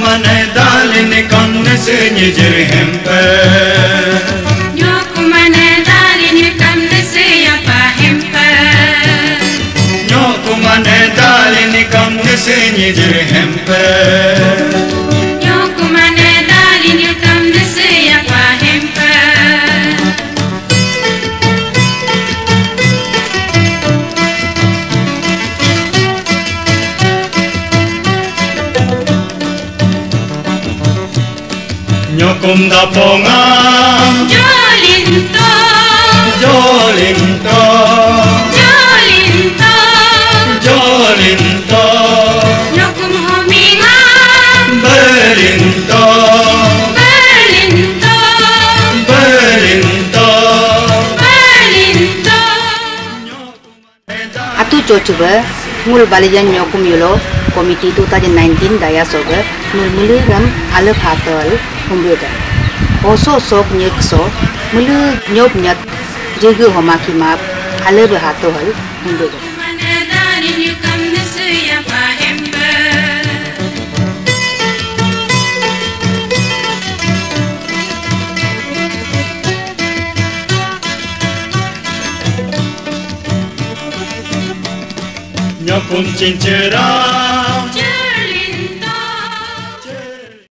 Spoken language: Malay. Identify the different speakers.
Speaker 1: mane dalin kamne se nijir hempe
Speaker 2: Nyoku mane dalin kamne se apa hempe
Speaker 1: Nyoku mane dalin kamne se nijir hempe
Speaker 2: Nyoku mane dalin kamne se apa hempe
Speaker 1: Nyokum da pongam
Speaker 2: Jolinto
Speaker 1: Jolinto
Speaker 2: Jolinto
Speaker 1: Jolinto
Speaker 2: Nyokum hominga
Speaker 1: Belinto
Speaker 2: Belinto
Speaker 1: Belinto
Speaker 2: Belinto
Speaker 3: Atu coba ngul balijan nyokum yulo komiti 2019 daya soga nul mulu ram ala patal humbega oso sok nyek so mulu nyop nyat jegu homaki map ala behato hal humbega
Speaker 2: mane dalin kamne se apa hempe
Speaker 1: Nyokum cincera